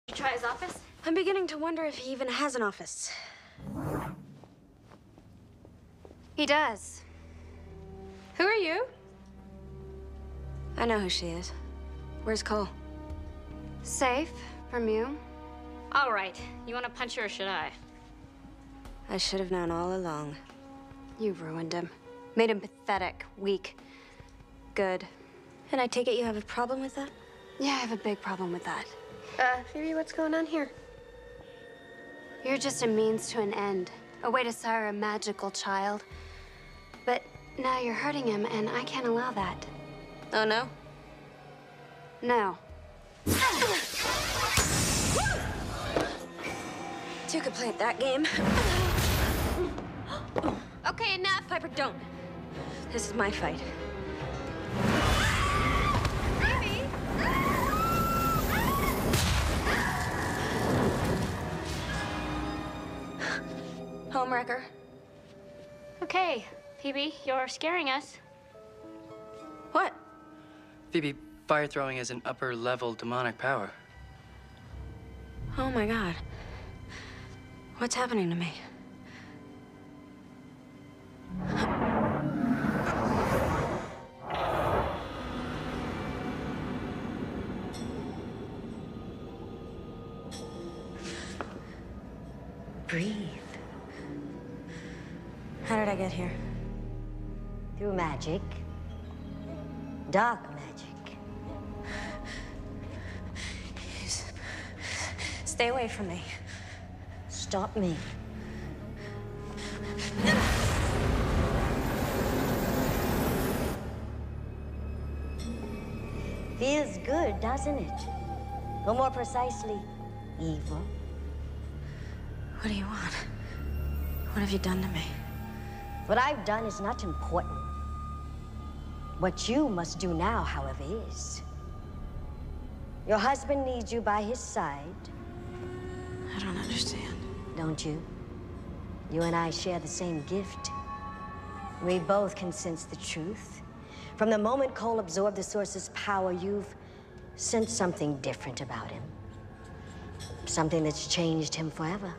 You try his office? I'm beginning to wonder if he even has an office. He does. Who are you? I know who she is. Where's Cole? Safe from you. All right. You want to punch her or should I? I should have known all along. You ruined him. Made him pathetic, weak. Good. And I take it you have a problem with that? Yeah, I have a big problem with that. Phoebe, what's going on here? You're just a means to an end. A way to sire a magical child. But now you're hurting him, and I can't allow that. Oh, no? No. Two could play at that game. Okay, enough. Piper, don't. This is my fight. Homewrecker. Okay, Phoebe, you're scaring us. What? Phoebe, fire throwing is an upper-level demonic power. Oh my God. What's happening to me? Breathe. How did I get here? Through magic. Dark magic. Stay away from me. Stop me. Feels good, doesn't it? Or more precisely, evil. What do you want? What have you done to me? What I've done is not important. What you must do now, however, is. Your husband needs you by his side. I don't understand. Don't you? You and I share the same gift. We both can sense the truth. From the moment Cole absorbed the Source's power, you've sensed something different about him. Something that's changed him forever.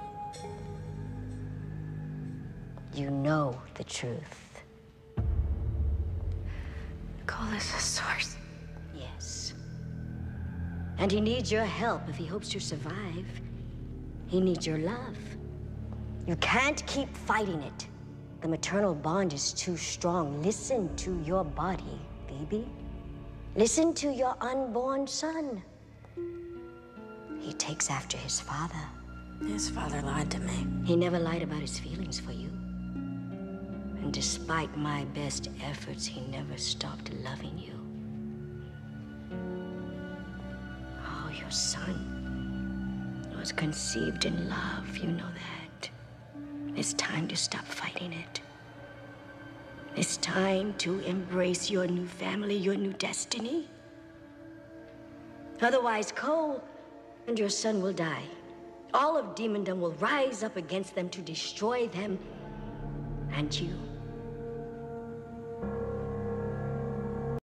You know the truth. Cole is the Source. Yes. And he needs your help if he hopes to survive. He needs your love. You can't keep fighting it. The maternal bond is too strong. Listen to your body, Phoebe. Listen to your unborn son. He takes after his father. His father lied to me. He never lied about his feelings for you. And despite my best efforts, he never stopped loving you. Oh, your son was conceived in love, you know that. It's time to stop fighting it. It's time to embrace your new family, your new destiny. Otherwise, Cole and your son will die. All of demondom will rise up against them to destroy them and you.